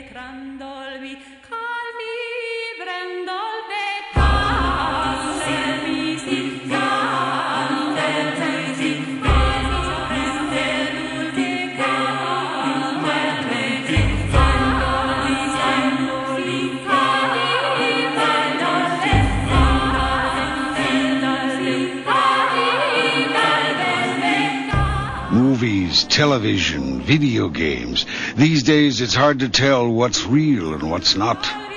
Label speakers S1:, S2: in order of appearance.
S1: trandolvi, calvi brandolve, candelvisi, candelvisi, candelvisi, candelvisi,
S2: Movies, television, video games. These days it's hard to tell what's real and what's not.